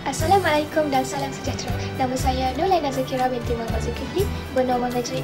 Assalamualaikum dan salam sejahtera. Nama saya Nurlaina Zakira binti Muhammad Zulkifli bernombor majrik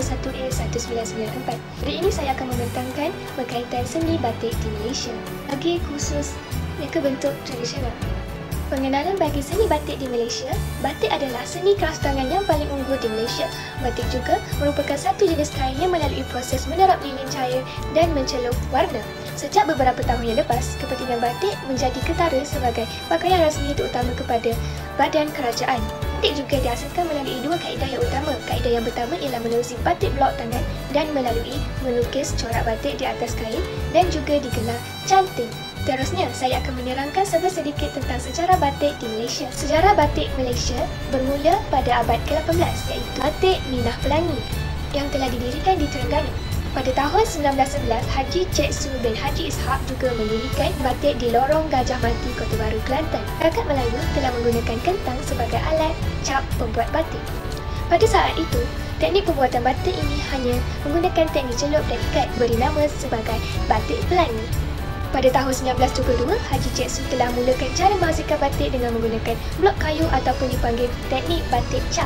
C21A1994. Hari ini saya akan membentangkan berkaitan seni batik di Malaysia bagi khusus mereka bentuk tradisional. Pengenalan bagi seni batik di Malaysia, batik adalah seni kerastangan yang paling unggul di Malaysia. Batik juga merupakan satu jenis kain yang melalui proses menerap lilin cair dan mencelup warna. Sejak beberapa tahun yang lepas, kepentingan batik menjadi ketara sebagai pakaian rasmi terutama kepada badan kerajaan. Batik juga dihasilkan melalui dua kaedah yang utama. Kaedah yang pertama ialah menerusi batik blok tangan dan melalui melukis corak batik di atas kain dan juga digelar canting. Terusnya, saya akan menerangkan sedikit tentang sejarah batik di Malaysia. Sejarah batik Malaysia bermula pada abad ke-18 iaitu Batik Minah Pelangi yang telah didirikan di Terengganu. Pada tahun 1911, Haji Cik Su bin Haji Ishak juga mendirikan batik di Lorong Gajah Mati, Kota Baru, Kelantan. Rakyat Melayu telah menggunakan kentang sebagai alat cap pembuat batik. Pada saat itu, teknik pembuatan batik ini hanya menggunakan teknik celup dan ikat, beri nama sebagai batik pelangi. Pada tahun 1922, Haji Cik Su telah mulakan cara menghasilkan batik dengan menggunakan blok kayu ataupun dipanggil teknik batik cap.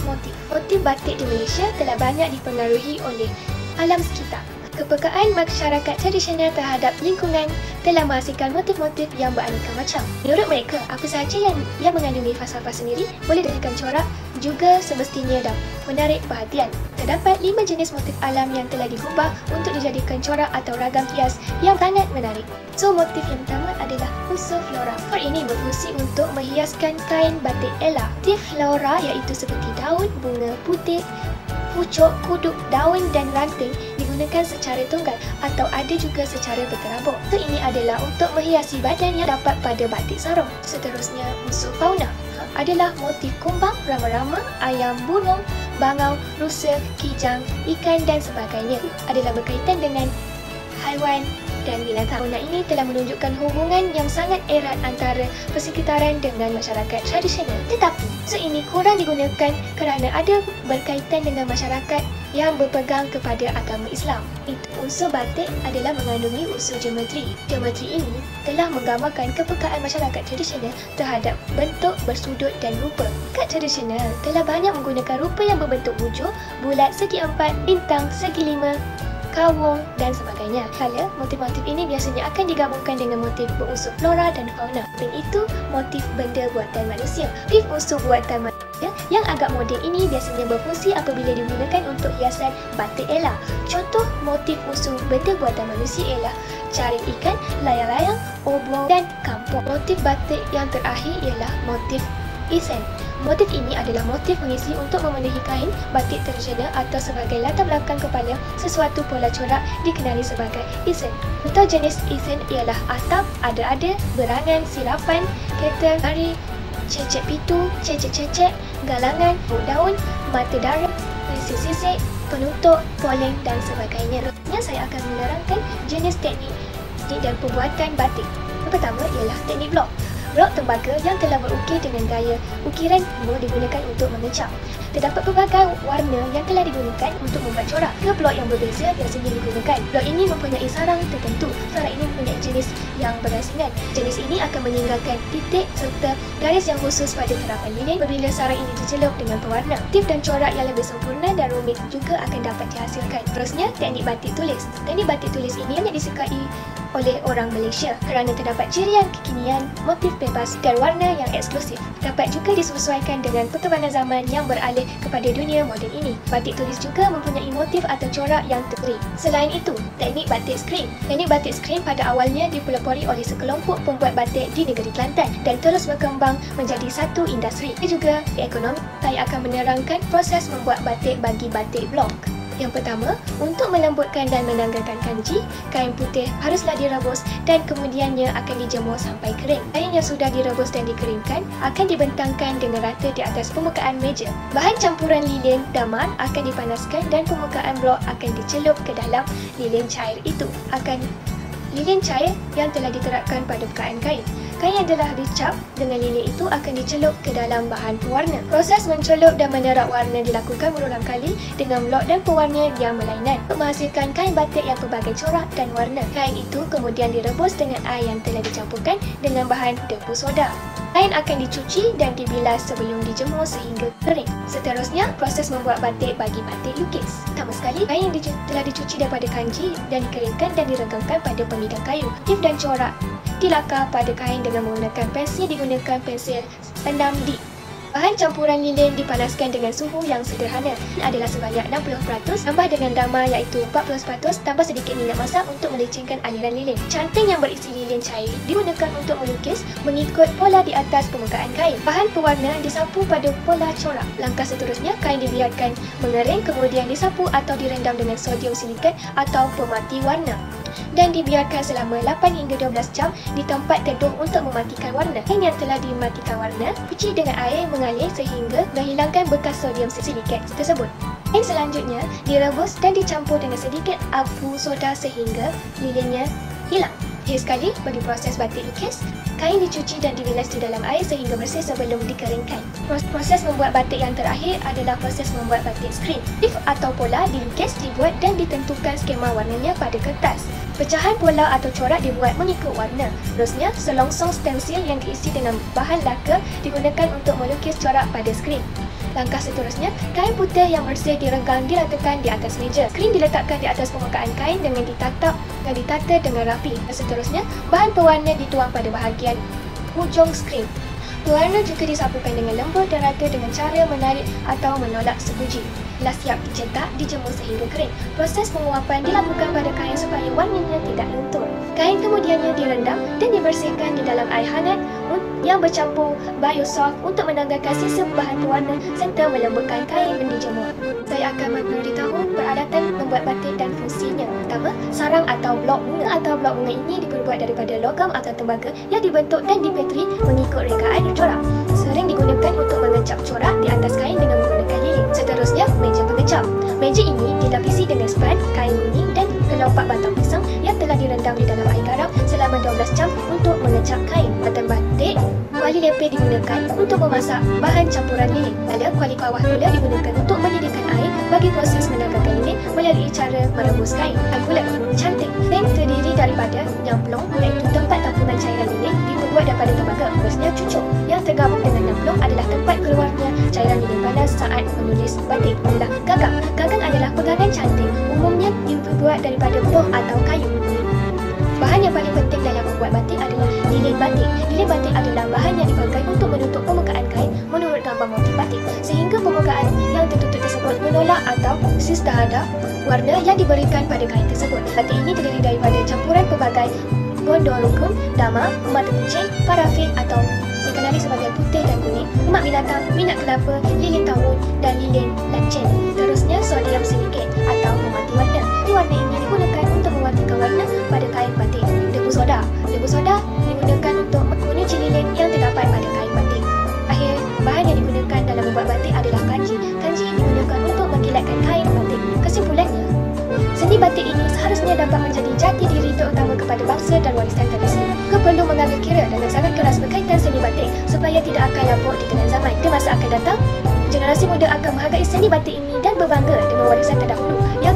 Motif batik di Malaysia telah banyak dipengaruhi oleh alam sekitar. Kepekaan masyarakat tradisional terhadap lingkungan telah menghasilkan motif-motif yang beraneka macam. Menurut mereka, apa sahaja yang mengandungi falsafah sendiri boleh dijadikan corak juga semestinya dapat menarik perhatian. Terdapat 5 jenis motif alam yang telah digubah untuk dijadikan corak atau ragam hias yang sangat menarik. So, motif yang pertama adalah unsur flora. Unsur ini berfungsi untuk menghiaskan kain batik Ella. Motif flora iaitu seperti daun, bunga, putik, pucuk, kuduk, daun dan ranting digunakan secara tunggal atau ada juga secara berterabur. Unsur ini adalah untuk menghiasi badan yang dapat pada batik sarung. Seterusnya, unsur fauna adalah motif kumbang, rama-rama, ayam, burung, bangau, rusa, kijang, ikan dan sebagainya. Adalah berkaitan dengan haiwan dan binatang. Fauna ini telah menunjukkan hubungan yang sangat erat antara persekitaran dengan masyarakat tradisional. Tetapi, unsur ini kurang digunakan kerana ada berkaitan dengan masyarakat yang berpegang kepada agama Islam. Unsur batik adalah mengandungi unsur geometri. Geometri ini telah menggambarkan kepekaan masyarakat tradisional terhadap bentuk, bersudut dan rupa. Masyarakat tradisional telah banyak menggunakan rupa yang berbentuk bujur, bulat, segi empat, bintang, segi lima, kawung dan sebagainya. Kala motif-motif ini biasanya akan digabungkan dengan motif berunsur flora dan fauna. Dan itu motif benda buatan manusia. Motif unsur buatan manusia yang agak moden ini biasanya berfungsi apabila digunakan untuk hiasan batik Ella. Contoh motif unsur benda buatan manusia ialah jaring ikan, layang-layang, oblong dan kampung. Motif batik yang terakhir ialah motif isen. Motif ini adalah motif mengisi untuk memenuhi kain batik tradisional atau sebagai latar belakang kepada sesuatu pola corak dikenali sebagai isen. Contoh jenis isen ialah atap, ada-ada, berangan, sirapan, kereta, gari, cecek pitu, cecek-cecek, galangan, daun, mata darah, sisik-sisik, penutup, poleng dan sebagainya. Selanjutnya saya akan menerangkan jenis teknik dan pembuatan batik. Yang pertama ialah teknik blok. Blok tembaga yang telah berukir dengan gaya ukiran digunakan untuk mengecap. Terdapat pelbagai warna yang telah digunakan untuk membuat corak. Tiga blok yang berbeza biasanya digunakan. Blok ini mempunyai sarang tertentu. Sarang ini mempunyai jenis yang berasingan. Jenis ini akan meninggalkan titik serta garis yang khusus pada terapan lilin apabila sarang ini dicelup dengan pewarna. Motif dan corak yang lebih sempurna dan rumit juga akan dapat dihasilkan. Terusnya, teknik batik tulis. Teknik batik tulis ini hanya disukai oleh orang Malaysia kerana terdapat cirian kekinian, motif bebas dan warna yang eksklusif. Dapat juga disesuaikan dengan perkembangan zaman yang beralih kepada dunia moden ini. Batik tulis juga mempunyai motif atau corak yang terpilih. Selain itu, teknik batik skrin. Teknik batik skrin pada awalnya dipelopori oleh sekelompok pembuat batik di negeri Kelantan dan terus berkembang menjadi satu industri. Ia juga ekonomi. Saya akan menerangkan proses membuat batik bagi batik blok. Yang pertama, untuk melembutkan dan menanggalkan kanji, kain putih haruslah direbus dan kemudiannya akan dijemur sampai kering. Kain yang sudah direbus dan dikeringkan akan dibentangkan dengan rata di atas permukaan meja. Bahan campuran lilin damar akan dipanaskan dan permukaan blok akan dicelup ke dalam lilin cair itu. Lilin cair yang telah diterapkan pada permukaan kain. Kain yang telah dicap dengan lilin itu akan dicelup ke dalam bahan pewarna. Proses mencelup dan menerap warna dilakukan berulang kali dengan blok dan pewarna yang berlainan untuk menghasilkan kain batik yang pelbagai corak dan warna. Kain itu kemudian direbus dengan air yang telah dicampurkan dengan bahan debu soda. Kain akan dicuci dan dibilas sebelum dijemur sehingga kering. Seterusnya, proses membuat batik bagi batik lukis. Pertama sekali, kain yang telah dicuci daripada kanji dan dikeringkan dan direnggangkan pada pemidang kayu. Motif dan corak dilakar pada kain dengan menggunakan pensel pensil 6D. Bahan campuran lilin dipanaskan dengan suhu yang sederhana adalah sebanyak 60%, tambah dengan dama iaitu 40%, tambah sedikit minyak masak untuk melicinkan aliran lilin. Canting yang berisi lilin cair digunakan untuk melukis mengikut pola di atas permukaan kain. Bahan pewarna disapu pada pola corak. Langkah seterusnya, kain dibiarkan mengering, kemudian disapu atau direndam dengan sodium silikat atau pemati warna dan dibiarkan selama 8 hingga 12 jam di tempat teduh untuk mematikan warna. Kain yang telah dimatikan warna, cuci dengan air mengalir sehingga menghilangkan bekas sodium silikat tersebut. Kain selanjutnya direbus dan dicampur dengan sedikit abu soda sehingga lilinnya hilang. Akhir sekali, bagi proses batik lukis, kain dicuci dan dibilas di dalam air sehingga bersih sebelum dikeringkan. Proses membuat batik yang terakhir adalah proses membuat batik screen. Motif atau pola dilukis, dibuat dan ditentukan skema warnanya pada kertas. Pecahan pola atau corak dibuat mengikut warna. Terusnya, selongsong stensil yang diisi dengan bahan laka digunakan untuk melukis corak pada skrin. Langkah seterusnya, kain putih yang bersih direnggang diletakkan di atas meja. Skrin diletakkan di atas permukaan kain dengan ditatap dan ditata dengan rapi. Seterusnya, bahan pewarna dituang pada bahagian hujung skrin. Pewarna juga disapukan dengan lembut dan rata dengan cara menarik atau menolak sebiji. Telah siap dicetak, dijemur sehingga kering. Proses penguapan dilakukan pada kain supaya warnanya tidak luntur. Kain kemudiannya direndam dan dibersihkan di dalam air hangat yang bercampur biosoft untuk menanggalkan sisa bahan pewarna serta melembutkan kain yang dijemur. Saya akan memberitahu peralatan membuat batik dan fungsinya. Pertama, sarang atau blok bunga ini diperbuat daripada logam atau tembaga yang dibentuk dan dipetri mengikut rekaan corak. Sering digunakan untuk mengecap corak di atas kain dengan menggunakan lilin. Seterusnya, meja pengecap. Meja ini dilapisi dengan span, kain kuning dan kelopak batang pisang yang telah direndam di dalam air garam selama 12 jam untuk mengecap kain. Batan batik, kuali lepeh digunakan untuk memasak bahan campuran lilin. Ada kuali kawah pula digunakan untuk menyediakan air bagi proses menanggalkan lilin melalui cara merebus kain. Bulat cantik yang terdiri daripada nyamplung iaitu tempat tampungan cairan lilin dibuat daripada tembaga. Terusnya cucuk yang tergabung dengan nyamplung adalah tempat keluarnya cairan lilin panas saat menulis batik. Adalah gagang. Gagang adalah pegangan cantik, umumnya dibuat daripada buah atau kayu. Bahan yang paling penting dalam membuat batik adalah lilin batik. Lilin batik adalah bahan yang dipakai untuk menutup permukaan kain menurut gambar motif batik sehingga permukaan yang tertutup tersebut menolak atau sis terhadap warna yang diberikan pada kain tersebut. Batik ini terdiri daripada campuran pelbagai gondol rukun, dama, mata kucing, parafin atau dikenali sebagai putih dan kuning, lemak binatang, minyak kelapa, lilin tawon dan lilin lancen. Terusnya, sodium silikat atau pemati warna. Warna ini digunakan untuk mematikan warna pada kain batik. Debu soda. Debu soda digunakan untuk menguji lilin yang terdapat pada kain batik. Akhir, bahan yang digunakan dalam membuat batik adalah kanji. Kanji digunakan untuk mengkilatkan kain batik. Kesimpulannya, seni batik ini seharusnya dapat menjadi jati diri terutama kepada bangsa dan warisan tradisi. Perlu mengambil kira dengan sangat keras berkaitan seni batik supaya tidak akan lapuk di tengah zaman. Di masa akan datang, generasi muda akan menghargai seni batik ini dan berbangga dengan warisan terdahulu yang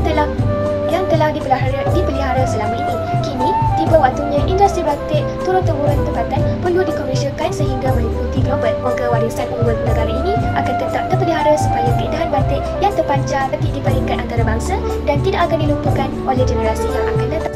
telah dipelihara selama ini. Kini, tiba waktunya industri batik turun-temurun tempatan perlu dikomersialkan sehingga meliputi global. Moga warisan unggul negara ini akan tetap terpelihara supaya keindahan batik yang terpancar di peringkat antara bangsa dan tidak akan dilupakan oleh generasi yang akan datang.